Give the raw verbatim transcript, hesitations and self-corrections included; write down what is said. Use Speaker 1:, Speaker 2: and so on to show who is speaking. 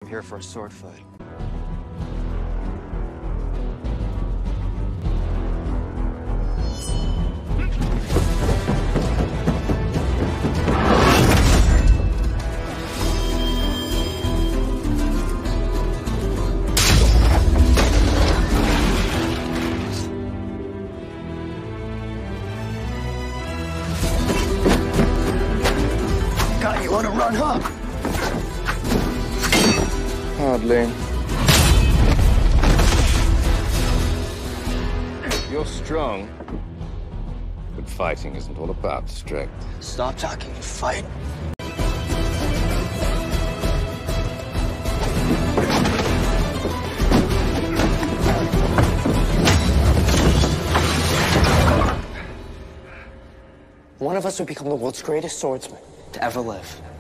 Speaker 1: here for a sword fight.
Speaker 2: God, you want to run, huh?
Speaker 3: Hardly. You're strong, but fighting isn't all about strength.
Speaker 2: Stop talking and fight. One of us would become the world's greatest swordsman to ever live.